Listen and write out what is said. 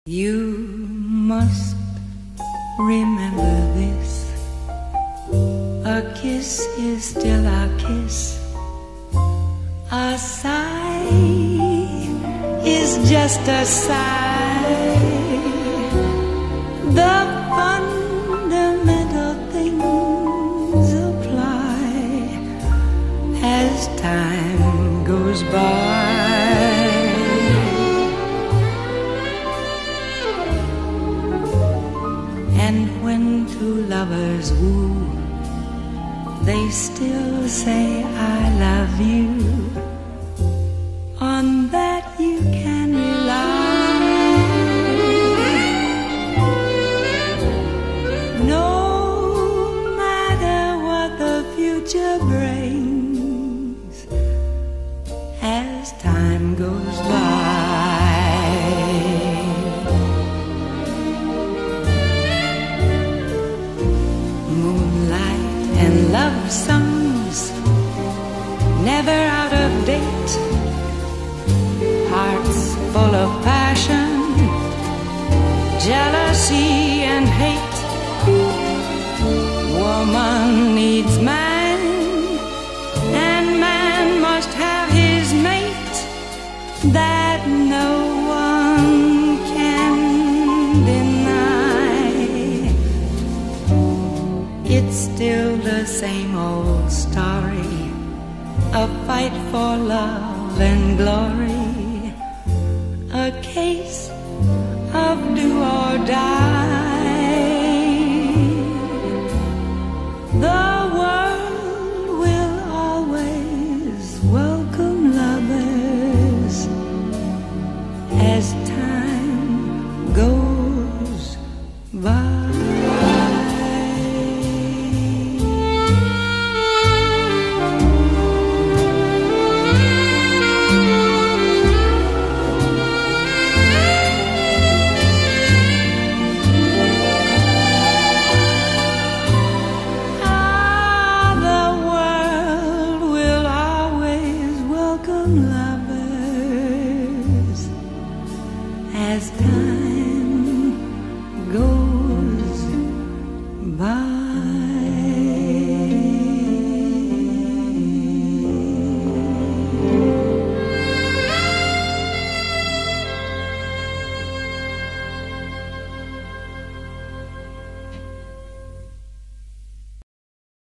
You must remember this. A kiss is still a kiss. A sigh is just a sigh. The fundamental things apply as time goes by. And when two lovers woo, they still say I love you. On that you can rely. No matter what the future brings, as time goes by. Moonlight and love songs, never out of date. Hearts full of passion, jealousy and hate. Woman needs man, and man must have his mate. That no one can deny. It's still the same old story, a fight for love and glory. A case of do or die. The world will always welcome lovers as time goes by. Love